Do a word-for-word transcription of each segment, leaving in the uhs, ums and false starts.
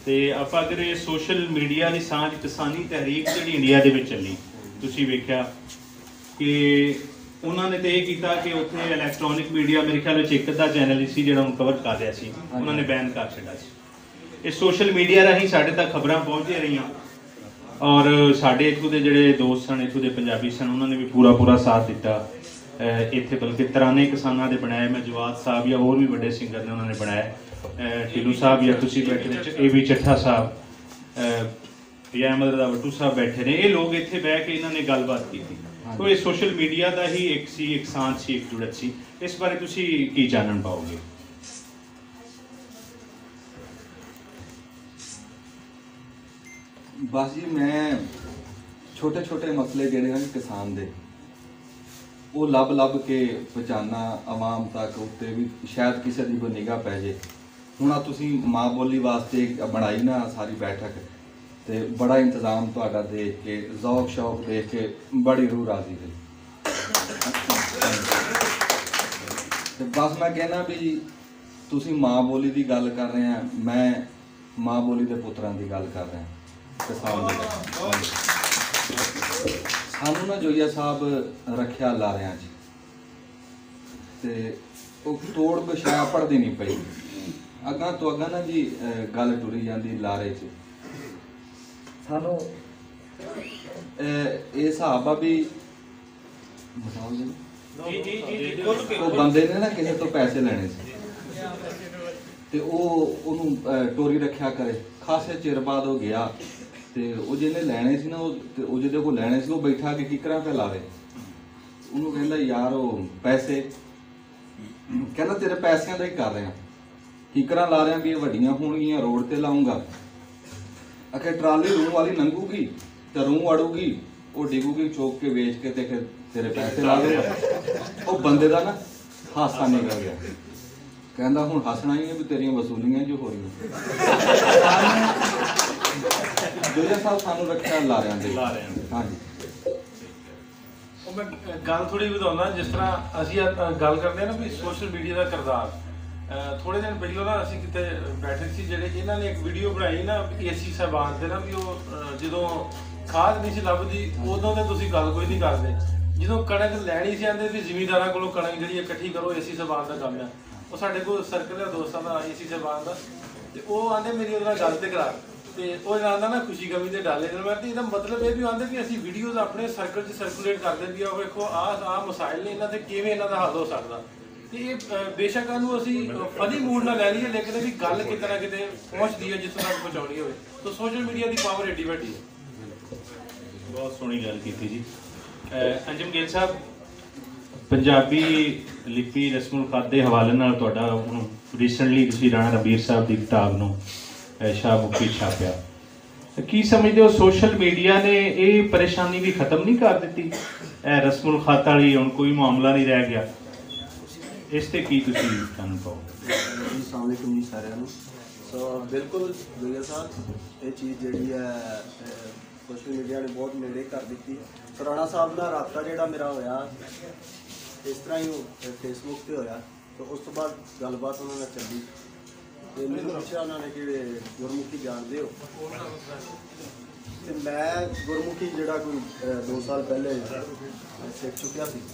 ਤੇ ਆਪਾਂ ਅਗਰ ਇਹ ਸੋਸ਼ਲ ਮੀਡੀਆ ਦੀ ਸਾਂਝ ਕਿਸਾਨੀ ਤਹਿਰੀਕ ਜਿਹੜੀ ਇੰਡੀਆ ਦੇ ਵਿੱਚ ਚੱਲੀ, ਤੁਸੀਂ ਵੇਖਿਆ ਕਿ ਉਹਨਾਂ ਨੇ ਤਾਂ ਇਹ ਕੀਤਾ ਕਿ ਉੱਥੇ ਇਲੈਕਟ੍ਰੋਨਿਕ ਮੀਡੀਆ ਮੇਰੇ ਖਿਆਲ ਵਿੱਚ ਇੱਕ ਅੱਧਾ ਚੈਨਲ ਹੀ ਸੀ ਜਿਹੜਾ ਉਹਨੂੰ ਕਵਰ ਕਰ ਰਿਹਾ ਸੀ, ਉਹਨਾਂ ਨੇ ਬੈਨ ਕਰ ਛੱਡਿਆ ਸੀ। ਇਹ ਸੋਸ਼ਲ ਮੀਡੀਆ ਰਾਹੀਂ ਸਾਡੇ ਤੱਕ ਖਬਰਾਂ ਪਹੁੰਚਦੀਆਂ ਰਹੀਆਂ ਔਰ ਸਾਡੇ ਇੱਥੋਂ ਦੇ ਜਿਹੜੇ ਦੋਸਤ ਸਨ, ਇੱਥੋਂ ਦੇ ਪੰਜਾਬੀ ਸਨ, ਉਹਨਾਂ ਨੇ ਵੀ ਪੂਰਾ ਪੂਰਾ ਸਾਥ ਦਿੱਤਾ। ਇੱਥੇ ਬਲਕਿ ਤਰਾਨੇ ਕਿਸਾਨਾਂ ਦੇ ਬਣਾਏ, ਮੈਂ ਜਵਾਦ ਸਾਹਿਬ ਜਾਂ ਹੋਰ ਵੀ ਵੱਡੇ ਸਿੰਗਰ ਨੇ ਉਹਨਾਂ ਨੇ ਬਣਾਇਆ, ਢਿੱਲੂ ਸਾਹਿਬ ਜਾਂ ਤੁਸੀਂ ਬੈਠੇ ਨੇ, ਏ ਵੀ ਚੱਠਾ ਸਾਹਿਬ ਜਾਂ ਅਹਿਮਦ ਰਜ਼ਾ ਵੱਟੂ ਸਾਹਿਬ ਬੈਠੇ ਨੇ, ਇਹ ਲੋਕ ਇੱਥੇ ਬਹਿ ਕੇ ਇਹਨਾਂ ਨੇ ਗੱਲਬਾਤ ਕੀਤੀ। तो ये सोशल मीडिया का ही एक सी एक सांझ सी एक जुड़त सी, इस बारे तुसी की जानन पाओगे? बस जी मैं छोटे छोटे मसले जिहड़े हैं किसान दे वो लभ लभ के पहुँचाना आवाम तक, उत्ते भी शायद किसी की कोई निगाह पै जाए। हुण तुसी माँ बोली वास्ते बनाई ना सारी बैठक, ते बड़ा इंतजाम तुहाडा देख के, ज़ौक शौक देख के बड़ी रूह राजी हुई। ते बस मैं कहना भी तुसी माँ बोली की गल कर रहे हैं, मैं माँ बोली के पुत्रां की गल कर रहा किसान सानू ना जोइया साहब रखिया ला रहे जी, ते तोड़ बछाया पढ़ती नहीं पई, अगां तो अगां ना जी गल टुरी जाती लारे च। सानू ये हिसाब आ भी वो बंदे ने ना किसी तो पैसे लेने से ते वो टोरी रखिया करे, खासे चिर बाद वो गया ते वो जिन्हें लेने से ना वो जिहदे कोल लेने से वो बैठा के किकरां पे लावे, उन्होंने कहंदा यार वो पैसे, कहंदा तेरे पैसिਆਂ ਦਾ ही कर रहे हैं, किकरां ला रहे हैं भी ये वड्डियां होणगीਆਂ, रोड ते लाऊंगा। आखिर ट्राली रूह वाली लंघूगी तो रूह अड़ूगी, वो डिगूगी, चौक के बेच के ते तेरे पैसे ला दे। वो बंदे का ना हासा निकल गया, कहता हूँ हसना ही है भी तेरियां वसूलियां जो हो रही जोजा साहब सानू रखिया ला रहे हैं। हाँ जी मैं गल थोड़ी बताऊँगा, जिस तरह असी गल करते हैं ना भी सोशल मीडिया का किरदार, थोड़े दिन पहलों ना असी किते बैठे सी, जेडे इन्हां ने एक वीडियो बनाई ना एसी साहबान ते ना भी वो जदों खाद नहीं सी लभदी उदों ते तुसीं गल कोई नहीं करदे, जदों कणक लैनी सी आंदे भी जिमींदारां कोलों कणक जिहड़ी इकट्ठी करो, एसी साहबान दा काम है। वो साडे कोल सर्कल है दोस्तां दा एसी साहबान दा, ते ओह आंदे मेरी उहदे नाल गल ते करा, ते ओह आंदा ना खुशी गमी दे डाले मैं, ते इहदा मतलब ये भी आंदे भी असीं वीडियोज़ अपने सर्कल च सर्कुलेट करदे भी आ वेखो आ आ मसाइल ने, इन्हां ते किवें इन्हां दा हल हो सकदा। ये बेशक असी फनी मूड ना लै लीए, लेकिन भी गल किते ना किते पहुँचती है जिस तक पहुँचानी हो, तो सोशल मीडिया की पावर एडी वड्डी है। बहुत सोहनी गल कीती जी। अंजुम गिल साहब, पंजाबी लिपि रस्मुल खात के हवाले नाल तुहाडा हुण रीसेंटली तुसीं राणा रबीर साहब की किताब नूं शाह मुखी छापिया, की समझते हो सोशल मीडिया ने ये परेशानी भी खत्म नहीं कर दी? रस्मुल खात वाली हुण कोई मामला नहीं रह गया, इस ते की तुसीं कहना पाओगे? अस्सलाम वालेकुम जी सारिਆਂ ਨੂੰ। सो बिल्कुल जोया साहब ये चीज़ जिहड़ी है सोशल मीडिया ने बहुत नेड़े कर दी। सो राणा साहब का राबता जिहड़ा मेरा होया इस तरह ही फेसबुक ते होया, तो उस तो बाद गलबात उन्होंने चली, तो मैंने पूछा उन्होंने कि गुरमुखी जानते हो, तो मैं गुरमुखी जिहड़ा कोई दो साल पहले सीख चुकिया सी,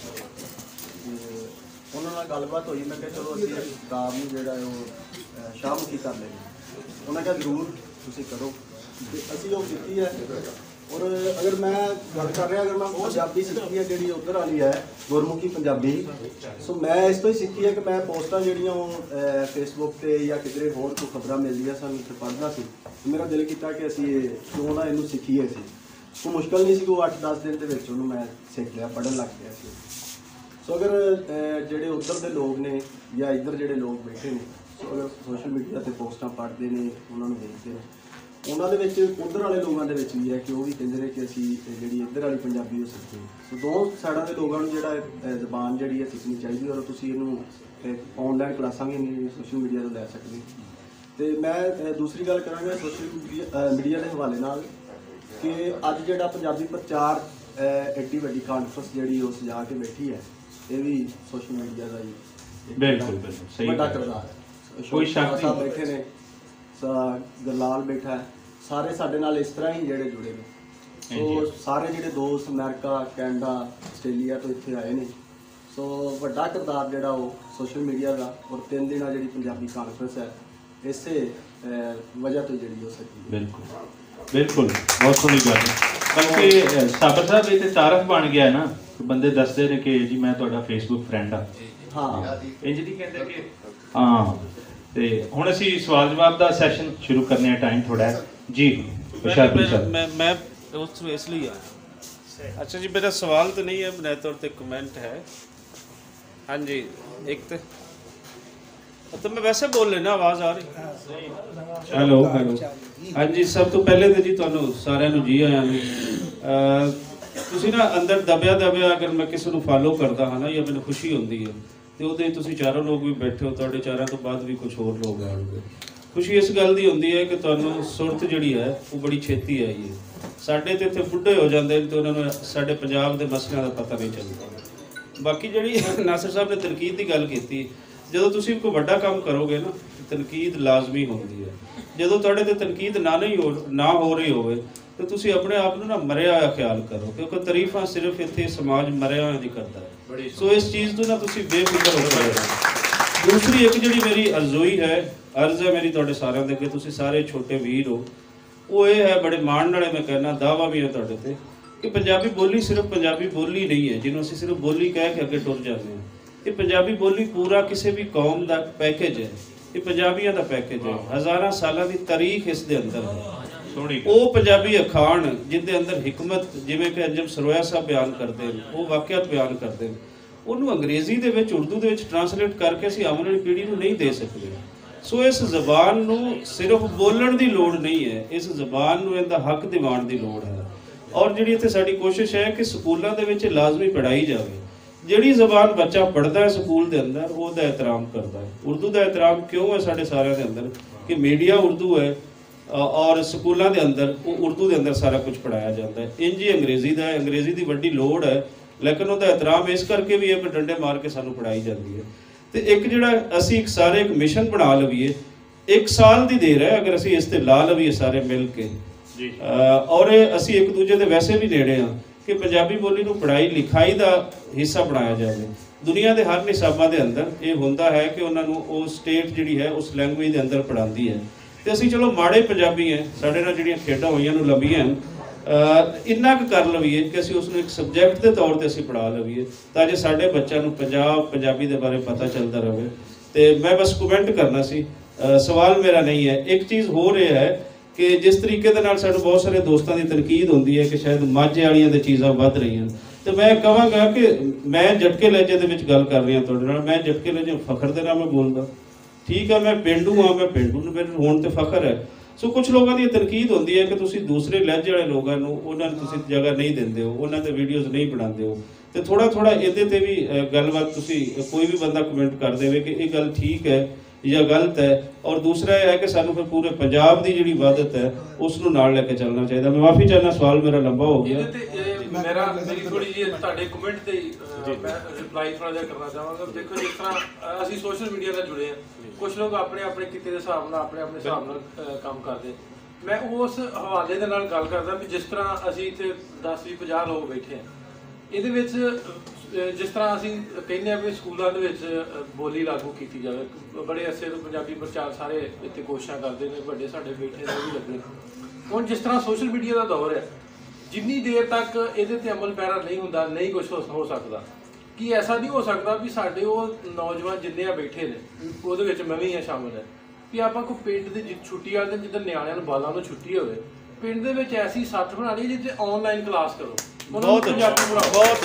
उन्होंने गलबात हुई, मैं क्या चलो अभी किताब में जोड़ा वो शाहमुखी कर लेंगे, उन्होंने कहा जरूर तुम करो, असी वो की है। और अगर मैं गल कर रहा, अगर मैं पंजाबी सीखी है जी उधर वाली है गुरमुखी पंजाबी, सो मैं इस तो ही सीखी है कि मैं पोस्टां जिहड़ियां फेसबुक पर या किधरे होर कोई खबर मिलदी सानूं उत्थे पढ़ना सी, मेरा दिल किया कि असी क्यों ना इनू सीखीए सी। कोई मुश्किल नहीं सी, कोई अठ दस दिन के विच उहनूं मैं सीख लिया, पढ़न लग गया सी। सो अगर जिहड़े उधर के लोग ने या इधर जिहड़े लोग बैठे ने, सो अगर सोशल मीडिया ते पोस्टां पढ़ते हैं, उन्होंने देखते हैं, उन्होंने उधर वाले लोगों के भी है कि वह भी कहते हैं कि असी जी इधर वाली पंजाबी वो सीखी। सो दो साइडों के लोगों को जो जबान जी है सीखनी चाहिए, और तुम इनू ऑनलाइन क्लासा भी सोशल मीडिया तो लै सकते। तो मैं दूसरी गल कराँगा सोशल मीडिया के हवाले नाल कि अज जो पंजाबी प्रचार एड्डी वड्डी कॉन्फ्रेंस जी सजा के बैठी है, ये भी सोशल मीडिया का ही बिल्कुल बिल्कुल सही बड़ा किरदार है। कोई शक नहीं, बैठे ने ਗਰਲਾਲ ਬੈਠਾ ਹੈ, ਸਾਰੇ ਸਾਡੇ ਨਾਲ ਇਸ ਤਰ੍ਹਾਂ ਹੀ ਜਿਹੜੇ ਜੁੜੇ ਨੇ। ਸੋ ਸਾਰੇ ਜਿਹੜੇ ਦੋਸਤ ਅਮਰੀਕਾ, ਕੈਨੇਡਾ, ਆਸਟ੍ਰੇਲੀਆ ਤੋਂ ਇੱਥੇ ਆਏ ਨੇ। ਸੋ ਵੱਡਾ ਕਿਰਦਾਰ ਜਿਹੜਾ ਉਹ ਸੋਸ਼ਲ ਮੀਡੀਆ ਦਾ, ਔਰ ਤਿੰਨ ਦਿਨਾਂ ਜਿਹੜੀ ਪੰਜਾਬੀ ਕਾਨਫਰੰਸ ਹੈ ਇਸੇ ਅਹ, ਵਜ੍ਹਾ ਤੋਂ ਜਿਹੜੀ ਹੋ ਸਕੀ। ਬਿਲਕੁਲ ਬਿਲकुल बहुत सोहनी गल बल्कि साबर साहब ये तो तारफ बन गया ना, बंदे दसते ने कि जी मैं तुहाडा फेसबुक फ्रेंड हाँ हाँ इंज नहीं कहते कि हाँ। तो हुण असीं सवाल जवाब का सैशन शुरू करने टाइम थोड़ा है जी। हुशियारपुर मैं साहब मैं मैं उस इसलिए आया। अच्छा जी, मेरा सवाल तो नहीं है, मेरे तौर पर कमेंट है। हाँ जी, एक तो तो मैं वैसे बोल लेना, आवाज़ आ रही? हेलो हेलो हाँ जी। सब तो पहले तो जी तुहानू सारिਆਂ ਨੂੰ जी आया ਨੂੰ। ਤੁਸੀਂ ਨਾ ਅੰਦਰ ਦਬਿਆ ਦਬਿਆ ਅਗਰ ਮੈਂ ਕਿਸੇ ਨੂੰ ਫਾਲੋ ਕਰਦਾ ਹਾਂ ਨਾ, ਜਾਂ ਮੈਨੂੰ ਖੁਸ਼ੀ ਹੁੰਦੀ ਹੈ, ਤੇ ਉਹਦੇ ਤੁਸੀਂ ਚਾਰੋਂ ਲੋਕ ਵੀ ਬੈਠੇ ਹੋ, ਤੁਹਾਡੇ ਚਾਰਾਂ ਤੋਂ ਬਾਅਦ ਵੀ ਕੁਝ ਹੋਰ ਲੋਕ ਆਉਣਗੇ। ਖੁਸ਼ੀ ਇਸ ਗੱਲ ਦੀ ਹੁੰਦੀ ਹੈ ਕਿ ਤੁਹਾਨੂੰ ਸੁਰਤ ਜਿਹੜੀ ਹੈ ਉਹ ਬੜੀ ਛੇਤੀ ਆਈ ਹੈ। ਸਾਡੇ ਤੇ ਇੱਥੇ ਬੁੱਢੇ ਹੋ ਜਾਂਦੇ ਨੇ ਤੇ ਉਹਨਾਂ ਨੂੰ ਸਾਡੇ ਪੰਜਾਬ ਦੇ ਮਸਲਿਆਂ ਦਾ ਪਤਾ ਨਹੀਂ ਚੱਲਦਾ। ਬਾਕੀ ਜਿਹੜੀ ਨਾਸਰ ਸਾਹਿਬ ਨੇ ਤਨਕੀਦ ਦੀ ਗੱਲ ਕੀਤੀ, ਜਦੋਂ ਤੁਸੀਂ ਕੋਈ ਵੱਡਾ ਕੰਮ ਕਰੋਗੇ ਨਾ, ਤਨਕੀਦ ਲਾਜ਼ਮੀ ਹੁੰਦੀ ਹੈ। ਜਦੋਂ ਤੁਹਾਡੇ ਤੇ ਤਨਕੀਦ ਨਾ ਨਹੀਂ ਹੋ ਨਾ ਹੋ ਰਹੀ ਹੋਵੇ ਤੇ ਤੁਸੀਂ ਆਪਣੇ ਆਪ ਨੂੰ ਨਾ ਮਰਿਆ ਹੋਇਆ ਖਿਆਲ ਕਰੋ, ਕਿਉਂਕਿ ਤਾਰੀਫਾਂ ਸਿਰਫ ਇੱਥੇ ਸਮਾਜ ਮਰਿਆ ਹੋਇਆ ਦੀ ਕਰਦਾ ਹੈ। ਸੋ ਇਸ ਚੀਜ਼ ਤੋਂ ਨਾ ਤੁਸੀਂ ਬੇਫਿਕਰ ਹੋ ਜਾਓ। ਦੂਸਰੀ ਇੱਕ ਜਿਹੜੀ ਮੇਰੀ ਅਰਜ਼ੋਈ ਹੈ, ਅਰਜ਼ ਹੈ ਮੇਰੀ ਤੁਹਾਡੇ ਸਾਰਿਆਂ ਦੇ ਅੱਗੇ, ਤੁਸੀਂ ਸਾਰੇ ਛੋਟੇ ਵੀਰ ਹੋ, ਉਹ ਇਹ ਹੈ, ਬੜੇ ਮਾਣ ਨਾਲੇ ਮੈਂ ਕਹਿਣਾ, ਦਾਅਵਾ ਵੀ ਹੈ ਤੁਹਾਡੇ ਤੇ, ਕਿ ਪੰਜਾਬੀ ਬੋਲੀ ਸਿਰਫ ਪੰਜਾਬੀ ਬੋਲੀ ਨਹੀਂ ਹੈ ਜਿਹਨੂੰ ਅਸੀਂ ਸਿਰਫ ਬੋਲੀ ਕਹਿ ਕੇ ਅੱਗੇ ਟੁਰ ਜਾਂਦੇ ਹਾਂ। ਇਹ ਪੰਜਾਬੀ ਬੋਲੀ ਪੂਰਾ ਕਿਸੇ ਵੀ ਕੌਮ ਦਾ ਪੈਕੇਜ ਹੈ, ਇਹ ਪੰਜਾਬੀਆਂ ਦਾ ਪੈਕੇਜ ਹੈ। ਹਜ਼ਾਰਾਂ ਸਾਲਾਂ ਦੀ ਤਾਰੀਖ ਇਸ ਦੇ ਅੰਦਰ ਹੈ। ਉਹ ਪੰਜਾਬੀ ਅਖਾਣ ਜਿਹਦੇ ਅੰਦਰ ਹਿਕਮਤ, ਜਿਵੇਂ ਕਿ ਅੰਜਮ ਸਰੋਇਆ ਸਾਹਿਬ ਬਿਆਨ ਕਰਦੇ ਨੇ, ਉਹ ਵਾਕਿਆਤ ਬਿਆਨ ਕਰਦੇ ਨੇ, ਉਹਨੂੰ ਅੰਗਰੇਜ਼ੀ ਦੇ ਵਿੱਚ, ਉਰਦੂ ਦੇ ਵਿੱਚ ਟਰਾਂਸਲੇਟ ਕਰਕੇ ਅਸੀਂ ਆਉਣ ਵਾਲੀ ਪੀੜ੍ਹੀ ਨੂੰ ਨਹੀਂ ਦੇ ਸਕਦੇ। ਸੋ ਇਸ ਜ਼ਬਾਨ ਨੂੰ ਸਿਰਫ ਬੋਲਣ ਦੀ ਲੋੜ ਨਹੀਂ ਹੈ, ਇਸ ਜ਼ਬਾਨ ਨੂੰ ਇਹਦਾ ਹੱਕ ਦਿਵਾਉਣ ਦੀ ਲੋੜ ਹੈ। ਔਰ ਜਿਹੜੀ ਇੱਥੇ ਸਾਡੀ ਕੋਸ਼ਿਸ਼ ਹੈ ਕਿ ਸਕੂਲਾਂ ਦੇ ਵਿੱਚ ਲਾਜ਼ਮੀ ਪੜ੍ਹਾਈ ਜਾਵੇ। ਜਿਹੜੀ ਜ਼ਬਾਨ ਬੱਚਾ ਪੜ੍ਹਦਾ ਹੈ ਸਕੂਲ ਦੇ ਅੰਦਰ, ਉਹਦਾ ਇਹਤਰਾਮ ਕਰਦਾ ਹੈ। ਉਰਦੂ ਦਾ ਇਹਤਰਾਮ ਕਿਉਂ ਹੈ ਸਾਡੇ ਸਾਰਿਆਂ ਦੇ ਅੰਦਰ? ਕਿ ਮੀਡੀਆ ਉਰਦੂ ਹੈ ਔਰ ਸਕੂਲਾਂ ਦੇ ਅੰਦਰ ਉਹ ਉਰਦੂ ਦੇ ਅੰਦਰ ਸਾਰਾ ਕੁਝ ਪੜ੍ਹਾਇਆ ਜਾਂਦਾ ਹੈ। ਇੰਝ ਹੀ ਅੰਗਰੇਜ਼ੀ ਦਾ, ਅੰਗਰੇਜ਼ੀ ਦੀ ਵੱਡੀ ਲੋੜ ਹੈ, ਲੇਕਿਨ ਉਹਦਾ ਇਹਤਰਾਮ ਇਸ ਕਰਕੇ ਵੀ ਹੈ ਕਿ ਡੰਡੇ ਮਾਰ ਕੇ ਸਾਨੂੰ ਪੜ੍ਹਾਈ ਜਾਂਦੀ ਹੈ। ਤੇ ਇੱਕ ਜਿਹੜਾ ਅਸੀਂ ਇੱਕ ਸਾਰੇ ਇੱਕ ਮਿਸ਼ਨ ਬਣਾ ਲਈਏ, ਇੱਕ ਸਾਲ ਦੀ ਦੇਰ ਹੈ, ਅਗਰ ਅਸੀਂ ਇਸ ਤੇ ਲਾ ਲਈਏ ਸਾਰੇ ਮਿਲ ਕੇ ਜੀ, ਔਰ ਅਸੀਂ ਇੱਕ ਦੂਜੇ ਦੇ ਵੈਸੇ ਵੀ ਨੇੜੇ ਹਾਂ, ਕਿ ਪੰਜਾਬੀ ਬੋਲੀ ਨੂੰ ਪੜ੍ਹਾਈ ਲਿਖਾਈ ਦਾ ਹਿੱਸਾ ਬਣਾਇਆ ਜਾਵੇ। ਦੁਨੀਆ ਦੇ ਹਰ ਨਿਸਾਬਾਂ ਦੇ ਅੰਦਰ ਇਹ ਹੁੰਦਾ ਹੈ ਕਿ ਉਹਨਾਂ ਨੂੰ ਉਹ ਸਟੇਟ ਜਿਹੜੀ ਹੈ ਉਸ ਲੈਂਗੁਏਜ ਦੇ ਅੰਦਰ ਪੜ੍ਹਾਉਂਦੀ ਹੈ। ਤੇ ਅਸੀਂ ਚਲੋ ਮਾੜੇ ਪੰਜਾਬੀ ਹੈ, ਸਾਡੇ ਨਾਲ ਜਿਹੜੀਆਂ ਖੇਡਾਂ ਹੋਈਆਂ ਨੂੰ ਲੰਬੀਆਂ, ਇੰਨਾ ਕੁ ਕਰ ਲਈਏ ਕਿ ਅਸੀਂ ਉਸ ਨੂੰ ਇੱਕ ਸਬਜੈਕਟ ਦੇ ਤੌਰ ਤੇ ਅਸੀਂ ਪੜ੍ਹਾ ਲਈਏ, ਤਾਂ ਜੇ ਸਾਡੇ ਬੱਚਿਆਂ ਨੂੰ ਪੰਜਾਬ ਪੰਜਾਬੀ ਦੇ ਬਾਰੇ ਪਤਾ ਚੱਲਦਾ ਰਹੇ। ਤੇ ਮੈਂ ਬਸ ਕਮੈਂਟ ਕਰਨਾ ਸੀ, ਸਵਾਲ ਮੇਰਾ ਨਹੀਂ ਹੈ। ਇੱਕ ਚੀਜ਼ ਹੋ ਰਿਹਾ ਹੈ ਕਿ ਜਿਸ ਤਰੀਕੇ ਦੇ ਨਾਲ ਸਾਨੂੰ ਬਹੁਤ ਸਾਰੇ ਦੋਸਤਾਂ ਦੀ ਤਨਕੀਦ ਹੁੰਦੀ ਹੈ ਕਿ ਸ਼ਾਇਦ ਮਾਝੇ ਵਾਲੀਆਂ ਦੇ ਚੀਜ਼ਾਂ ਵੱਧ ਰਹੀਆਂ, ਤੇ ਮੈਂ ਕਹਾਂਗਾ ਕਿ ਮੈਂ ਜਟਕੇ ਲਹਿਜੇ ਦੇ ਵਿੱਚ ਗੱਲ ਕਰ ਰਿਹਾ ਤੁਹਾਡੇ ਨਾਲ। ਮੈਂ ਜਟਕੇ ਲਹਿਜੇ ਫਖਰ ਦੇ ਨਾਲ ਮੈਂ ਬੋਲਦਾ, ਠੀਕ ਹੈ, ਮੈਂ ਪੇਂਡੂ ਹਾਂ, ਮੈਂ ਪੇਂਡੂ ਨੂੰ ਮੇਰੇ ਹੋਣ ਤੇ ਫਖਰ ਹੈ। ਸੋ ਕੁਝ ਲੋਕਾਂ ਦੀ ਤਨਕੀਦ ਹੁੰਦੀ ਹੈ ਕਿ ਤੁਸੀਂ ਦੂਸਰੇ ਲਹਿਜੇ ਵਾਲੇ ਲੋਕਾਂ ਨੂੰ, ਉਹਨਾਂ ਨੂੰ ਤੁਸੀਂ ਜਗ੍ਹਾ ਨਹੀਂ ਦਿੰਦੇ ਹੋ, ਉਹਨਾਂ ਤੇ ਵੀਡੀਓਜ਼ ਨਹੀਂ ਬਣਾਉਂਦੇ ਹੋ। ਤੇ ਥੋੜਾ ਥੋੜਾ ਇਹਦੇ ਤੇ ਵੀ ਗੱਲਬਾਤ, ਤੁਸੀਂ ਕੋਈ ਵੀ ਬੰਦਾ ਕਮੈਂਟ ਕਰ ਦੇਵੇ ਕਿ ਇਹ ਗੱਲ ਠੀਕ ਹੈ ਜਾਂ ਗਲਤ ਹੈ। ਔਰ ਦੂਸਰਾ ਇਹ ਹੈ ਕਿ ਸਾਨੂੰ ਫਿਰ ਪੂਰੇ ਪੰਜਾਬ ਦੀ ਜਿਹੜੀ ਵਾਦਤ ਹੈ ਉਸ ਨੂੰ ਨਾਲ ਲੈ ਕੇ ਚੱਲਣਾ ਚਾਹੀਦਾ। ਮੈਂ ਮਾਫੀ ਚਾਹੁੰਦਾ, ਸਵਾਲ ਮੇਰਾ ਲੰਬਾ ਹੋ ਗਿਆ। ਮੇਰਾ ਮੇਰੀ ਥੋੜੀ ਜਿਹੀ ਤੁਹਾਡੇ ਕਮੈਂਟ ਤੇ ਮੈਂ ਰਿਪਲਾਈ ਥੋੜਾ ਜਿਹਾ ਕਰਨਾ ਚਾਹਾਂਗਾ। ਦੇਖੋ, ਜਿਸ ਤਰ੍ਹਾਂ ਅਸੀਂ ਸੋਸ਼ਲ ਮੀਡੀਆ ਨਾਲ ਜੁੜੇ ਹਾਂ, ਕੁਝ ਲੋਕ ਆਪਣੇ ਆਪਣੇ ਕਿੱਤੇ ਦੇ ਹਿਸਾਬ ਨਾਲ ਆਪਣੇ ਆਪਣੇ ਹਿਸਾਬ ਨਾਲ ਕੰਮ ਕਰਦੇ। ਮੈਂ ਉਸ ਹਵਾਲੇ ਦੇ ਨਾਲ ਗੱਲ ਕਰਦਾ ਵੀ ਜਿਸ ਤਰ੍ਹਾਂ ਅਸੀਂ ਇੱਥੇ ਦਸ ਵੀਹ ਪੰਜਾਹ ਲੋਕ ਬੈਠੇ ਹਾਂ, ਇਹਦੇ ਵਿੱਚ ਜਿਸ ਤਰ੍ਹਾਂ ਅਸੀਂ ਕਹਿੰਦੇ ਹਾਂ ਵੀ ਸਕੂਲਾਂ ਦੇ ਵਿੱਚ ਬੋਲੀ ਲਾਗੂ ਕੀਤੀ ਜਾਵੇ, ਬੜੇ ਅਰਸੇ ਤੋਂ ਪੰਜਾਬੀ ਪ੍ਰਚਾਰ ਸਾਰੇ ਇੱਥੇ ਕੋਸ਼ਿਸ਼ਾਂ ਕਰਦੇ ਨੇ, ਵੱਡੇ ਸਾਡੇ ਬੈਠੇ ਨੇ ਵੀ ਲੱਗੇ। ਹੁਣ ਜਿਸ ਤਰ੍ਹਾਂ ਸੋਸ਼ਲ ਮੀਡੀਆ ਦਾ ਦੌਰ ਹੈ, ਜਿੰਨੀ ਦੇਰ ਤੱਕ ਇਹਦੇ ਤੇ ਅਮਲ ਪੈਰਾ ਨਹੀਂ ਹੁੰਦਾ, ਨਹੀਂ ਕੁਝ ਹੋ ਸਕਦਾ। ਕਿ ਐਸਾ ਨਹੀਂ ਹੋ ਸਕਦਾ ਵੀ ਸਾਡੇ ਉਹ ਨੌਜਵਾਨ ਜਿੰਨੇ ਆ ਬੈਠੇ ਨੇ, ਉਹਦੇ ਵਿੱਚ ਮੈਂ ਵੀ ਆ ਸ਼ਾਮਲ ਹੈ, ਵੀ ਆਪਾਂ ਕੋਈ ਪਿੰਡ ਦੇ ਛੁੱਟੀ ਵਾਲੇ ਦਿਨ ਜਿੱਦਾਂ ਨਿਆਣਿਆਂ ਨੂੰ ਬਾਲਾਂ ਨੂੰ ਛੁੱਟੀ ਹੋਵੇ, ਪਿੰਡ ਦੇ ਵਿੱਚ ਐਸੀ ਸੱਥ ਬਣਾ ਲਈ ਜਿੱਥੇ ਆਨਲਾਈਨ ਕਲਾਸ ਕਰੋ। ਬਹੁਤ ਬਹੁਤ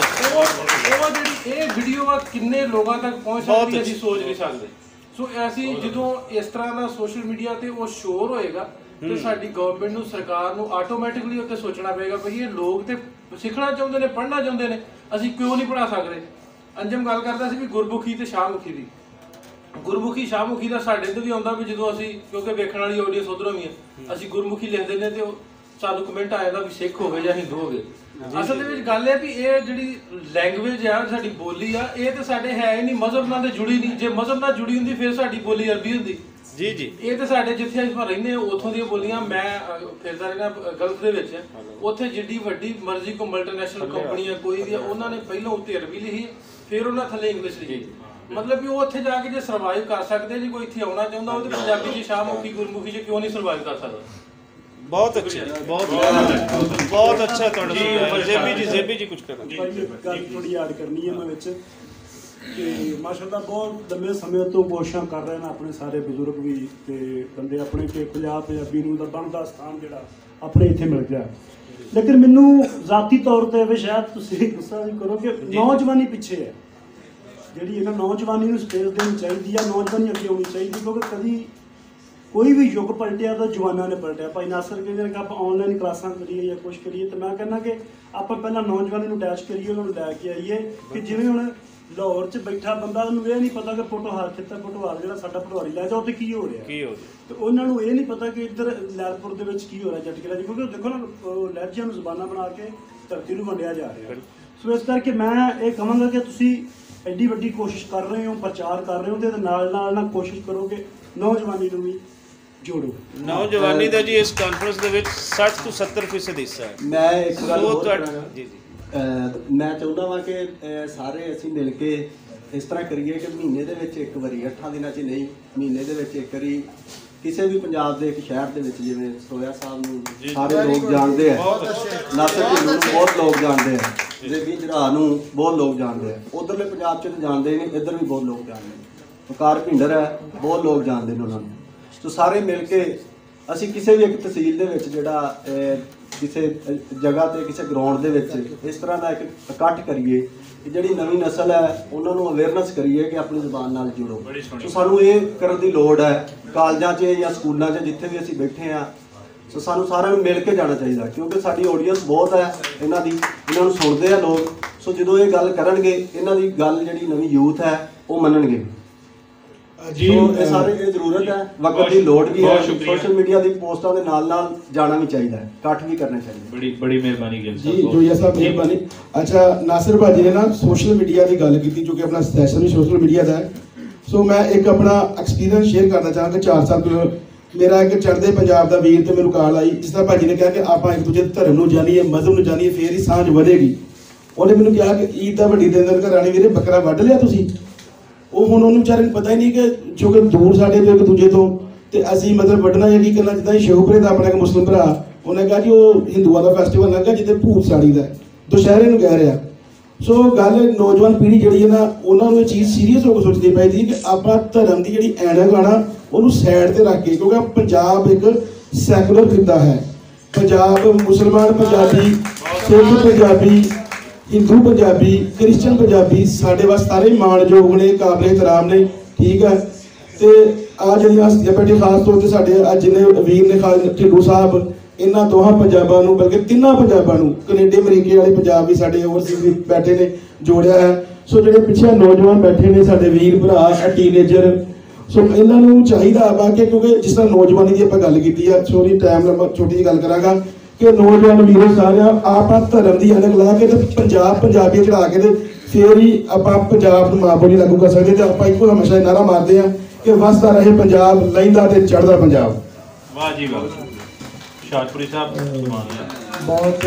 ਉਹ ਜਿਹੜੀ ਇਹ ਵੀਡੀਓ ਆ ਕਿੰਨੇ ਲੋਕਾਂ ਤੱਕ ਪਹੁੰਚ ਸਕਦੀ ਹੈ ਅਸੀਂ ਸੋਚ ਨਹੀਂ ਸਕਦੇ। ਸੋ ਐਸੀ ਜਦੋਂ ਇਸ ਤਰ੍ਹਾਂ ਦਾ ਸੋਸ਼ਲ ਮੀਡੀਆ ਤੇ ਉਹ ਸ਼ੋਰ ਹੋਏਗਾ ਤੇ ਸਾਡੀ ਗਵਰਨਮੈਂਟ ਨੂੰ, ਸਰਕਾਰ ਨੂੰ ਆਟੋਮੈਟਿਕਲੀ ਉੱਤੇ ਸੋਚਣਾ ਪਏਗਾ ਵੀ ਇਹ ਲੋਕ ਤੇ ਸਿੱਖਣਾ ਚਾਹੁੰਦੇ ਨੇ, ਪੜ੍ਹਨਾ ਚਾਹੁੰਦੇ ਨੇ, ਅਸੀਂ ਕਿਉਂ ਨਹੀਂ ਪੜ੍ਹਾ ਸਕਦੇ। ਅੰਜਮ ਗੱਲ ਕਰਦਾ ਸੀ ਵੀ ਗੁਰਮੁਖੀ ਤੇ ਸ਼ਾਹਮੁਖੀ ਦੀ, ਗੁਰਮੁਖੀ ਸ਼ਾਹਮੁਖੀ ਦਾ ਸਾਡੇ ਤੇ ਵੀ ਆਉਂਦਾ ਵੀ ਜਦੋਂ ਅਸੀਂ, ਕਿਉਂਕਿ ਵੇਖਣ ਵਾਲੀ ਆਡੀਅנס ਉਧਰੋਂ ਵੀ ਹੈ, ਅਸੀਂ ਗੁਰਮੁਖੀ ਲਿਖਦੇ ਨੇ ਤੇ ਉਹ ਸਾਨੂੰ ਕਮੈਂਟ ਆ ਜਾਂਦਾ ਵੀ ਸਿੱਖ ਹੋਵੇ ਜਾਂ ਹਿੰਦੂ ਹੋਵੇ। ਅਸਲ ਦੇ ਵਿੱਚ ਗੱਲ ਹੈ ਵੀ ਇਹ ਜਿਹੜੀ ਲੈਂਗੁਏਜ ਆ, ਸਾਡੀ ਬੋਲੀ ਆ, ਇਹ ਤੇ ਸਾਡੇ ਹੈ ਹੀ ਨਹੀਂ, ਮਜ਼ਹਬ ਨਾਲ ਤੇ ਜੁੜੀ ਨਹੀਂ। ਜੇ ਮਜ਼ਹਬ ਨਾਲ ਜੁੜੀ ਹੁੰਦੀ ਫਿਰ ਸਾਡੀ ਬੋਲੀ ਅਰਬੀ ਹੁੰਦੀ, ਜੀ ਜੀ ਇਹ ਤੇ ਸਾਡੇ ਜਿੱਥੇ ਅਸੀਂ ਰਹਿੰਦੇ ਹਾਂ ਉੱਥੋਂ ਦੀਆਂ ਬੋਲੀਆਂ। ਮੈਂ ਅਹ, ਫਿਰਦਾ ਰਹਿਣਾ ਗਲਫ ਦੇ ਵਿੱਚ, ਉੱਥੇ ਜਿੱਡੀ ਵੱਡੀ ਮਰਜ਼ੀ ਕੋ ਮਲਟੀਨੈਸ਼ਨਲ ਕੰਪਨੀਆਂ ਕੋਈ ਵੀ, ਉਹਨਾਂ ਨੇ ਪਹਿਲਾਂ ਉੱਤੇ ਅਰਬੀ ਲਿਖੀ, ਫਿਰ ਉਹਨਾਂ ਥੱਲੇ ਇੰਗਲਿਸ਼ ਲਿਖੀ। ਮਤਲਬ ਵੀ ਉਹ ਉੱਥੇ ਜਾ ਕੇ ਜੇ ਸਰਵਾਈਵ ਕਰ ਸਕਦੇ, ਜੇ ਕੋਈ ਇੱਥੇ ਆਉਣਾ ਚਾਹੁੰਦਾ ਉਹ ਤੇ ਪੰਜਾਬੀ ਦੀ ਸ਼ਾਹਮੁਖੀ ਗੁਰਮੁਖੀ ਚ ਕਿਉਂ ਨਹੀਂ ਸਰਵਾਈਵ ਕਰ ਸਕਦਾ। ਬਹੁਤ ਅੱਛਾ, ਬਹੁਤ ਬਹੁਤ ਅੱਛਾ ਤੁਹਾਡਾ ਜੇਬੀ ਜੀ ਜੇਬੀ ਜੀ ਕੁਝ ਕਰਨਾ ਗੱਲ ਥੋੜੀ ਯਾਦ ਕਰਨੀ ਹੈ ਮੈਂ ਵਿੱਚ ਕਿ ਮਾਸ਼ਾਅੱਲਾ ਬਹੁਤ ਲੰਮੇ ਸਮੇਂ ਤੋਂ ਕੋਸ਼ਿਸ਼ਾਂ ਕਰ ਰਹੇ ਨੇ ਆਪਣੇ ਸਾਰੇ ਬਜ਼ੁਰਗ ਵੀ ਤੇ ਬੰਦੇ ਆਪਣੇ ਕਿ ਪੰਜਾਬ ਪੰਜਾਬੀ ਨੂੰ ਦਾ ਬਣਦਾ ਸਥਾਨ ਜਿਹੜਾ ਆਪਣੇ ਇੱਥੇ ਮਿਲ ਗਿਆ। ਲੇਕਿਨ ਮੈਨੂੰ ਜ਼ਾਤੀ ਤੌਰ ਤੇ ਵੀ ਸ਼ਾਇਦ ਤੁਸੀਂ ਗੁੱਸਾ ਵੀ ਕਰੋ ਕਿ ਨੌਜਵਾਨੀ ਪਿੱਛੇ ਹੈ, ਜਿਹੜੀ ਇਹਨਾਂ ਨੌਜਵਾਨੀ ਨੂੰ ਸਪੇਸ ਦੇਣੀ ਚਾਹੀਦੀ ਆ, ਨੌਜਵਾਨੀ ਅੱਗੇ ਆਉਣੀ ਚਾਹੀਦੀ, ਕਿਉਂਕਿ ਕਦੀ ਕੋਈ ਵੀ ਯੁੱਗ ਪਲਟਿਆ ਤਾਂ ਜਵਾਨਾਂ ਨੇ ਪਲਟਿਆ। ਭਾਈ ਨਾਸਰ ਕਹਿੰਦੇ ਕਿ ਆਪਾਂ ਆਨਲਾਈਨ ਕਲਾਸਾਂ ਕਰੀਏ ਜਾਂ ਕੁਛ ਕਰੀਏ, ਤੇ ਮੈਂ ਕਹਿੰਦਾ ਕਿ ਆਪਾਂ ਪਹਿਲਾਂ ਨੌਜਵਾਨੀ ਨੂੰ ਅਟੈਚ ਕਰੀਏ, ਉਹਨਾਂ ਨੂੰ ਲੈ ਕੇ ਆਈਏ ਕਿ ਜਿਵੇਂ ਹੁਣ ਲਾਹੌਰ 'ਚ ਬੈਠਾ ਬੰਦਾ, ਉਹਨੂੰ ਇਹ ਨਹੀਂ ਪਤਾ ਕਿ ਪੋਟੋਹਾਰ ਖੇਤਰ ਪੋਟੋਹਾਰ ਜਿਹੜਾ ਸਾਡਾ ਪਟਵਾਰੀ ਲੈ ਜਾਓ ਤੇ ਕੀ ਹੋ ਰਿਹਾ, ਕੀ ਹੋ ਤੇ ਉਹਨਾਂ ਨੂੰ ਇਹ ਨਹੀਂ ਪਤਾ ਕਿ ਇੱਧਰ ਲੈਲਪੁਰ ਦੇ ਵਿੱਚ ਕੀ ਹੋ ਰਿਹਾ, ਜਟਕਿਲਾ ਜੀ, ਕਿਉਂਕਿ ਦੇਖੋ ਨਾ ਲਹਿਜਿਆਂ ਨੂੰ ਜ਼ਬਾਨਾਂ ਬਣਾ ਕੇ ਧਰਤੀ ਨੂੰ ਵੰਡਿਆ ਜਾ ਰਿਹਾ। ਸੋ ਇਸ ਕਰਕੇ ਮੈਂ ਇਹ ਕਹਾਂਗਾ ਕਿ ਤੁਸੀਂ ਐਡੀ ਵੱਡੀ ਕੋਸ਼ਿਸ਼ ਕਰ ਰਹੇ ਹੋ, ਪ੍ਰਚਾਰ ਕਰ ਰਹੇ ਹੋ, ਤੇ ਇਹਦੇ ਨਾਲ ਨਾਲ ਨਾ ਕੋਸ਼ਿਸ਼ ਕਰੋ ਕਿ ਨੌਜਵਾਨੀ ਨੂੰ ਵੀ ਜੋੜੋ। ਨੌਜਵਾਨੀ ਦਾ ਜੀ ਇਸ ਕਾਨਫਰੰਸ ਦੇ ਵਿੱਚ ਸੱਠ ਤੋਂ ਸੱਤਰ ਫੀਸਦ ਹਿੱਸਾ ਹੈ। ਮੈਂ ਇੱਕ ਗੱਲ ਸੋ ਹੋਰ ਤੁਹਾਡਾ- ਕਰਾਂਗਾ। ਜੀ ਜੀ ਅਹ ਮੈਂ ਚਾਹੁੰਦਾ ਵਾਂ ਕਿ ਅਹ ਸਾਰੇ ਅਸੀਂ ਮਿਲ ਕੇ ਇਸ ਤਰ੍ਹਾਂ ਕਰੀਏ ਕਿ ਮਹੀਨੇ ਦੇ ਵਿੱਚ ਇੱਕ ਵਾਰੀ, ਅੱਠਾਂ ਦਿਨਾਂ 'ਚ ਨਹੀਂ, ਮਹੀਨੇ ਦੇ ਵਿੱਚ ਇੱਕ ਵਾਰੀ ਕਿਸੇ ਵੀ ਪੰਜਾਬ ਦੇ ਇੱਕ ਸ਼ਹਿਰ ਦੇ ਵਿੱਚ, ਜਿਵੇਂ ਸਰੋਇਆ ਸਾਹਿਬ ਨੂੰ ਸਾਰੇ ਲੋਕ ਜਾਣਦੇ ਆ, ਨਾਸਰ ਝੀਲ ਨੂੰ ਬਹੁਤ ਲੋਕ ਜਾਣਦੇ ਆ, ਦੇਵੀ ਜਰਾ ਨੂੰ ਬਹੁਤ ਲੋਕ ਜਾਣਦੇ ਆ, ਉਧਰਲੇ ਪੰਜਾਬ 'ਚ ਤਾਂ ਜਾਣਦੇ ਨਹੀਂ, ਇੱਧਰ ਵੀ ਬਹੁਤ ਲੋਕ ਜਾਣਦੇ ਨੇ, ਵਕਾਰ ਭਿੰਡਰ ਹੈ, ਬਹੁਤ ਲੋਕ ਜਾਣਦੇ ਨੇ ਉਹਨਾਂ ਨੂੰ। ਸੋ ਸਾਰੇ ਮਿਲ ਕੇ ਅਸੀਂ ਕਿਸੇ ਵੀ ਇੱਕ ਤਹਿਸੀਲ ਦੇ ਵਿੱਚ ਜਿਹੜਾ ਕਿਸੇ ਜਗ੍ਹਾ ਤੇ ਕਿਸੇ ਗਰਾਊਂਡ ਦੇ ਵਿੱਚ ਇਸ ਤਰ੍ਹਾਂ ਦਾ ਇੱਕ ਇਕੱਠ ਕਰੀਏ ਕਿ ਜਿਹੜੀ ਨਵੀਂ ਨਸਲ ਹੈ ਉਹਨਾਂ ਨੂੰ ਅਵੇਅਰਨੈਸ ਕਰੀਏ ਕਿ ਆਪਣੀ ਜ਼ੁਬਾਨ ਨਾਲ ਜੁੜੋ। ਸੋ ਸਾਨੂੰ ਇਹ ਕਰਨ ਦੀ ਲੋੜ ਹੈ, ਕਾਲਜਾਂ 'ਚ ਜਾਂ ਸਕੂਲਾਂ 'ਚ ਜਿੱਥੇ ਵੀ ਅਸੀਂ ਬੈਠੇ ਹਾਂ, ਸੋ ਸਾਨੂੰ ਸਾਰਿਆਂ ਨੂੰ ਮਿਲ ਕੇ ਜਾਣਾ ਚਾਹੀਦਾ, ਕਿਉਂਕਿ ਸਾਡੀ ਆਡੀਅנס ਬਹੁਤ ਹੈ ਇਹਨਾਂ ਦੀ, ਇਹਨਾਂ ਨੂੰ ਸੁਣਦੇ ਆ ਲੋਕ। ਸੋ ਜਦੋਂ ਇਹ ਗੱਲ ਕਰਨਗੇ, ਇਹਨਾਂ ਦੀ ਗੱਲ ਜਿਹੜੀ ਨਵੀਂ ਯੂਥ ਹੈ ਉਹ ਮੰਨਣਗੇ। ਜੀ ਇਹ ਸਾਰੇ ਇਹ ਜ਼ਰੂਰਤ ਹੈ, ਵਕਤ ਦੀ ਲੋੜ ਵੀ ਹੈ, ਸੋਸ਼ਲ ਮੀਡੀਆ ਦੀ ਪੋਸਟਾਂ ਦੇ ਨਾਲ ਨਾਲ ਜਾਣਾ ਵੀ ਚਾਹੀਦਾ ਹੈ, ਇਕੱਠ ਵੀ ਕਰਨਾ ਚਾਹੀਦਾ। ਬੜੀ ਬੜੀ ਮਿਹਰਬਾਨੀ ਗਿਲ ਜੀ ਜੋਈਆ ਸਾਹਿਬ ਮਿਹਰਬਾਨੀ। ਅੱਛਾ, ਨਾਸਰ ਭਾਜੀ ਨੇ ਨਾ ਸੋਸ਼ਲ ਮੀਡੀਆ ਦੀ ਗੱਲ ਕੀਤੀ, ਜੋ ਕਿ ਆਪਣਾ ਸੈਸ਼ਨ ਵੀ ਸੋਸ਼ਲ ਮੀਡੀਆ ਦਾ ਹੈ। ਸੋ ਮੈਂ ਇੱਕ ਆਪਣਾ ਐਕਸਪੀਰੀਅੰਸ ਸ਼ੇਅਰ ਕਰਨਾ ਚਾਹਾਂਗਾ। ਚਾਰ ਸਾਲ ਪਹਿਲਾਂ ਮੇਰਾ ਇੱਕ ਚੜ੍ਹਦੇ ਪੰਜਾਬ ਦਾ ਵੀਰ ਤੇ ਮੈਨੂੰ ਕਾਲ ਆਈ, ਜਿਸ ਤਰ੍ਹਾਂ ਭਾਜੀ ਨੇ ਕਿਹਾ ਕਿ ਆਪਾਂ ਇੱਕ ਦੂਜੇ ਧਰਮ ਨੂੰ ਜਾਣੀਏ, ਮਜ਼ਹਬ ਨੂੰ ਜਾਣੀਏ, ਫੇਰ ਹੀ ਸਾਂਝ ਵਧੇਗੀ। ਉਹਨੇ ਮੈਨੂੰ ਕਿਹਾ ਕਿ ਈਦ ਦਾ ਵੱਡੀ ਦਿਨ ਦਿਨ ਘਰਾਣੀ ਵੀਰੇ ਬੱਕਰਾ ਵੱਢ ਲਿਆ ਤੁਸੀਂ? ਉਹ ਹੁਣ ਉਹਨੂੰ ਵਿਚਾਰੇ ਨੂੰ ਪਤਾ ਹੀ ਨਹੀਂ ਕਿ ਜੋ ਕਿ ਦੂਰ ਸਾਡੇ ਤੋਂ ਇੱਕ ਦੂਜੇ ਤੋਂ, ਤੇ ਅਸੀਂ ਮਤਲਬ ਵੱਢਣਾ ਜਾਂ ਕੀ ਕਰਨਾ। ਜਿੱਦਾਂ ਸ਼ੇਖੂਪੁਰੇ ਦਾ ਆਪਣਾ ਇੱਕ ਮੁਸਲਿਮ ਭਰਾ, ਉਹਨੇ ਕਿਹਾ ਜੀ ਉਹ ਹਿੰਦੂਆਂ ਦਾ ਫੈਸਟੀਵਲ ਲੱਗਾ ਜਿੱਥੇ ਭੂਤ ਸਾੜੀ ਦਾ ਦੁਸ਼ਹਿਰੇ ਨੂੰ ਕਹਿ ਰਿਹਾ। ਸੋ ਗੱਲ ਨੌਜਵਾਨ ਪੀੜ੍ਹੀ ਜਿਹੜੀ ਹੈ ਨਾ, ਉਹਨਾਂ ਨੂੰ ਇਹ ਚੀਜ਼ ਸੀਰੀਅਸ ਹੋ ਕੇ ਸੋਚਣੀ ਚਾਹੀਦੀ ਕਿ ਆਪਾਂ ਧਰਮ ਦੀ ਜਿਹੜੀ ਐਨਕ ਆ ਨਾ ਉਹਨੂੰ ਸਾਈਡ ਤੇ ਰੱਖ ਕੇ, ਕਿਉਂਕਿ ਪੰਜਾਬ ਇੱਕ ਸੈਕੂਲਰ ਖਿੱਤਾ ਹੈ। ਪੰਜਾਬ ਮੁਸਲਮਾਨ ਪੰਜਾਬੀ, ਸਿੱਖ ਪੰਜਾਬੀ, ਹਿੰਦੂ ਪੰਜਾਬੀ, ਕ੍ਰਿਸਚਨ ਪੰਜਾਬੀ ਸਾਡੇ ਵਾਸਤੇ ਸਾਰੇ ਮਾਣਯੋਗ ਨੇ, ਕਾਬਲੇ ਇਤਰਾਮ ਨੇ, ਠੀਕ ਹੈ। ਤੇ ਆ ਜਿਹੜੀਆਂ ਹਸਤੀਆਂ ਬੈਠੇ, ਖਾਸ ਤੌਰ ਤੇ ਸਾਡੇ ਅੱਜ ਜਿੰਨੇ ਵੀਰ ਨੇ, ਖਾਸ ਢਿੱਡੂ ਸਾਹਿਬ, ਇਹਨਾਂ ਦੋਹਾਂ ਪੰਜਾਬਾਂ ਨੂੰ, ਬਲਕਿ ਤਿੰਨਾਂ ਪੰਜਾਬਾਂ ਨੂੰ, ਕੈਨੇਡਾ ਅਮਰੀਕੇ ਵਾਲੇ ਪੰਜਾਬ ਵੀ ਸਾਡੇ ਓਵਰਸੀਜ਼ ਵੀ ਬੈਠੇ ਨੇ, ਜੋੜਿਆ ਹੈ। ਸੋ ਜਿਹੜੇ ਪਿੱਛੇ ਨੌਜਵਾਨ ਬੈਠੇ ਨੇ ਸਾਡੇ ਵੀਰ ਭਰਾ, ਟੀਨੇਜਰ, ਸੋ ਇਹਨਾਂ ਨੂੰ ਚਾਹੀਦਾ ਵਾ ਕਿ, ਕਿਉਂਕਿ ਜਿਸ ਤਰ੍ਹਾਂ ਨੌਜਵਾਨੀ ਦੀ ਆਪਾਂ ਗੱਲ ਕੀਤੀ ਆ, ਸੋਰੀ ਟਾਈਮ ਨਾਲ ਛੋਟੀ ਜਿਹੀ ਗੱਲ ਕਰਾਂਗਾ ਕਿ ਨੌਜਵਾਨ ਵੀਰੋ ਸਾਰਿਆਂ ਆਪਾਂ ਧਰਮ ਦੀ ਅਲੱਗ ਲਾ ਕੇ ਤੇ ਪੰਜਾਬ ਪੰਜਾਬੀ ਚੜਾ ਕੇ ਤੇ ਫੇਰ ਹੀ ਆਪਾਂ ਪੰਜਾਬ ਨੂੰ ਮਾਂ ਬੋਲੀ ਲਾਗੂ ਕਰ ਸਕਦੇ। ਤੇ ਆਪਾਂ ਇੱਕੋ ਹਮੇਸ਼ਾ ਨਾਰਾ ਮਾਰਦੇ ਆ ਕਿ ਵਸਦਾ ਰਹੇ ਪੰਜਾਬ, ਲਹਿੰਦਾ ਤੇ ਚੜ੍ਹਦਾ ਪੰਜਾਬ। ਵਾਹ ਜੀ ਵਾਹ। ਸ਼ਾਹਪੁਰੀ ਸਾਹਿਬ ਸੁਭਾਨ ਅੱਲਾਹ। ਬਹੁਤ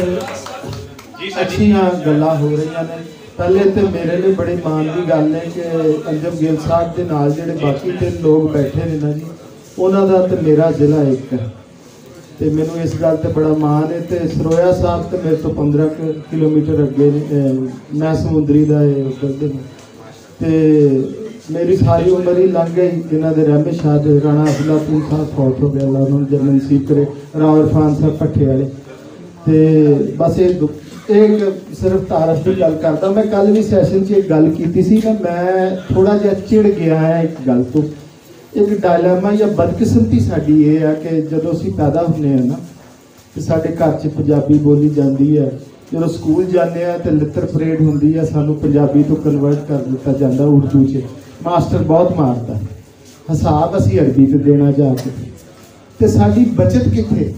ਜੀ ਸਰ ਜੀ। ਅੱਛੀਆਂ ਗੱਲਾਂ ਹੋ ਰਹੀਆਂ ਨੇ। ਪਹਿਲੇ ਤੇ ਮੇਰੇ ਲਈ ਬੜੀ ਮਾਣ ਦੀ ਗੱਲ ਹੈ ਕਿ ਅੰਜਮ ਗਿੱਲ ਸਾਹਿਬ ਦੇ ਨਾਲ ਜਿਹੜੇ ਬਾਕੀ ਤਿੰਨ ਲੋਕ ਬੈਠੇ ਨੇ ਨਾ ਜੀ, ਉਹਨਾਂ ਦਾ ਤੇ ਮੇਰਾ ਜ਼ਿਲ੍ਹਾ ਇੱਕ ਹੈ, ਤੇ ਮੈਨੂੰ ਇਸ ਗੱਲ ਤੇ ਬੜਾ ਮਾਣ ਹੈ। ਤੇ ਸਰੋਇਆ ਸਾਹਿਬ ਤੇ ਮੇਰੇ ਤੋਂ ਪੰਦਰਾਂ ਕਿਲੋਮੀਟਰ ਅੱਗੇ ਨੇ, ਮੈਂ ਸਮੁੰਦਰੀ ਦਾ ਉੱਧਰ ਦੇ ਨੇ, ਤੇ ਮੇਰੀ ਸਾਰੀ ਉਮਰ ਹੀ ਲੰਘ ਗਈ। ਜਿਨ੍ਹਾਂ ਦੇ ਰਹਿਮੇ ਸ਼ਾਹ ਦੇ ਰਾਣਾ ਅਬਦੁੱਲਾਪੁਰ ਸਾਹਿਬ ਫੌਤ ਹੋ ਗਿਆ, ਅੱਲਾ ਉਹਨਾਂ ਨੂੰ ਜੰਨਤ ਨਸੀਬ ਕਰੇ, ਰਾਓ ਇਰਫਾਨ ਸਾਹਿਬ ਭੱਠੇ ਵਾਲੇ। ਤੇ ਬਸ ਇਹ ਇੱਕ ਸਿਰਫ ਤਾਰਫ ਦੀ ਗੱਲ ਕਰਦਾ। ਮੈਂ ਕੱਲ ਵੀ ਸੈਸ਼ਨ 'ਚ ਇੱਕ ਗੱਲ ਕੀਤੀ ਸੀ ਕਿ ਮੈਂ ਥੋੜਾ ਜਿਹਾ ਚਿੜ ਗਿਆ ਹੈ ਇੱਕ ਗੱਲ ਤੋਂ। ਇੱਕ ਡਾਇਲਾਮਾ ਜਾਂ ਬਦਕਿਸਮਤੀ ਸਾਡੀ ਇਹ ਆ ਕਿ ਜਦੋਂ ਅਸੀਂ ਪੈਦਾ ਹੁੰਦੇ ਹਾਂ ਨਾ, ਤੇ ਸਾਡੇ ਘਰ 'ਚ ਪੰਜਾਬੀ ਬੋਲੀ ਜਾਂਦੀ ਹੈ, ਜਦੋਂ ਸਕੂਲ ਜਾਂਦੇ ਆ ਤੇ ਲਿੱਤਰ ਪਰੇਡ ਹੁੰਦੀ ਹੈ, ਸਾਨੂੰ ਪੰਜਾਬੀ ਤੋਂ ਕਨਵਰਟ ਕਰ ਦਿੱਤਾ ਜਾਂਦਾ ਉਰਦੂ 'ਚ, ਮਾਸਟਰ ਬਹੁਤ ਮਾਰਦਾ, ਹਿਸਾਬ ਅਸੀਂ ਅਰਬੀ 'ਤੇ ਦੇਣਾ ਜਾ ਕੇ, ਤੇ ਸਾਡੀ ਬਚਤ ਕਿੱਥੇ।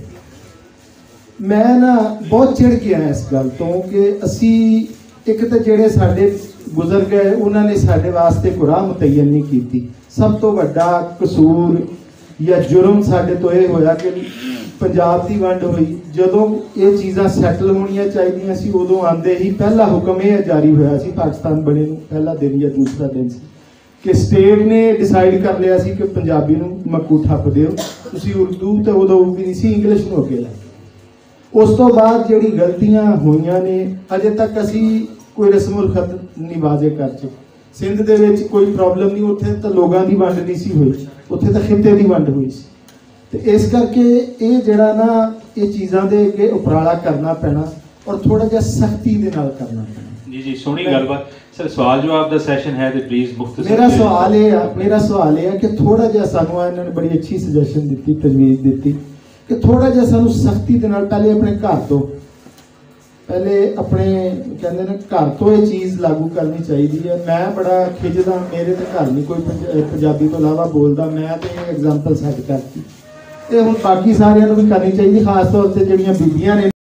ਮੈਂ ਨਾ ਬਹੁਤ ਚਿੜ ਗਿਆ ਇਸ ਗੱਲ ਤੋਂ ਕਿ ਅਸੀਂ ਇੱਕ ਤਾਂ ਜਿਹੜੇ ਸਾਡੇ ਗੁਜ਼ਰ ਗਏ ਉਹਨਾਂ ਨੇ ਸਾਡੇ ਵਾਸਤੇ ਕੋਈ ਰਾਹ ਮੁਤੱਯਨ ਨਹੀਂ ਕੀਤੀ। ਸਭ ਤੋਂ ਵੱਡਾ ਕਸੂਰ ਜਾਂ ਜੁਰਮ ਸਾਡੇ ਤੋਂ ਇਹ ਹੋਇਆ ਕਿ ਪੰਜਾਬ ਦੀ ਵੰਡ ਹੋਈ, ਜਦੋਂ ਇਹ ਚੀਜ਼ਾਂ ਸੈਟਲ ਹੋਣੀਆਂ ਚਾਹੀਦੀਆਂ ਸੀ ਉਦੋਂ ਆਂਦੇ ਹੀ ਪਹਿਲਾ ਹੁਕਮ ਇਹ ਜਾਰੀ ਹੋਇਆ ਸੀ ਪਾਕਿਸਤਾਨ ਬਣੇ ਨੂੰ ਪਹਿਲਾ ਦਿਨ ਜਾਂ ਦੂਸਰਾ ਦਿਨ ਸੀ ਕਿ ਸਟੇਟ ਨੇ ਡਿਸਾਈਡ ਕਰ ਲਿਆ ਸੀ ਕਿ ਪੰਜਾਬੀ ਨੂੰ ਮੱਕੂ ਠੱਪ ਦਿਓ, ਤੁਸੀਂ ਉਰਦੂ ਤੇ ਉਦੋਂ ਵੀ ਨਹੀਂ ਸੀ ਇੰਗਲਿਸ਼ ਨੂੰ ਅੱਗੇ ਲੈ। ਉਸ ਤੋਂ ਬਾਅਦ ਜਿਹੜੀ ਗਲਤੀਆਂ ਹੋਈਆਂ ਨੇ ਅਜੇ ਤੱਕ ਅਸੀਂ ਕੋਈ ਰਸਮੁਲ ਖਤ ਨਹੀਂ ਵਾਜ਼ੇ ਕਰ ਚੁੱਕੇ। ਸਿੰਧ ਦੇ ਵਿੱਚ ਕੋਈ ਪ੍ਰੋਬਲਮ ਨਹੀਂ, ਉੱਥੇ ਤਾਂ ਲੋਕਾਂ ਦੀ ਵੰਡ ਨਹੀਂ ਸੀ ਹੋਈ, ਉੱਥੇ ਤਾਂ ਖਿੱਤੇ ਦੀ ਵੰਡ ਹੋਈ ਸੀ। ਤੇ ਇਸ ਕਰਕੇ ਇਹ ਜਿਹੜਾ ਨਾ ਇਹ ਚੀਜ਼ਾਂ ਦੇ ਅੱਗੇ ਉਪਰਾਲਾ ਕਰਨਾ ਪੈਣਾ ਔਰ ਥੋੜਾ ਜਿਹਾ ਸਖਤੀ ਦੇ ਨਾਲ ਕਰਨਾ ਪੈਣਾ। ਜੀ ਜੀ ਸੋਹਣੀ ਗੱਲਬਾਤ। ਸਰ ਸਵਾਲ ਜਵਾਬ ਦਾ ਸੈਸ਼ਨ ਹੈ ਤੇ ਪਲੀਜ਼ ਮੁਖਤਸਰ। ਮੇਰਾ ਸਵਾਲ ਇਹ ਆ ਮੇਰਾ ਸਵਾਲ ਇਹ ਆ ਕਿ ਥੋੜਾ ਜਿਹਾ ਸਾਨੂੰ ਇਹਨਾਂ ਨੇ ਬੜੀ ਅੱਛੀ ਸੁਜੈਸ਼ਨ ਦਿੱਤੀ, ਤਜਵੀਜ਼ ਦਿੱਤੀ ਕਿ ਥੋੜਾ ਜਿਹਾ ਸਾਨੂੰ ਸਖਤੀ ਦੇ ਨਾਲ ਪਹਿਲੇ ਆਪਣੇ ਘਰ ਤੋਂ ਪਹਿਲੇ ਆਪਣੇ ਕਹਿੰਦੇ ਨੇ ਘਰ ਤੋਂ ਇਹ ਚੀਜ਼ ਲਾਗੂ ਕਰਨੀ ਚਾਹੀਦੀ ਹੈ। ਮੈਂ ਬੜਾ ਖਿਜਦਾ, ਮੇਰੇ ਤੇ ਘਰ ਨਹੀਂ ਕੋਈ ਪੰਜ- ਪੰਜਾਬੀ ਤੋਂ ਇਲਾਵਾ ਬੋਲਦਾ, ਮੈਂ ਤੇ ਐਗਜ਼ਾਮਪਲ ਸੈੱਟ ਕਰਤੀ। ਇਹ ਹੁਣ ਬਾਕੀ ਸਾਰਿਆਂ ਨੂੰ ਵੀ ਕਰਨੀ ਚਾਹੀਦੀ, ਖਾਸ ਤੌਰ ਤੇ ਜਿਹੜੀਆਂ ਬੀਬੀਆਂ ਨੇ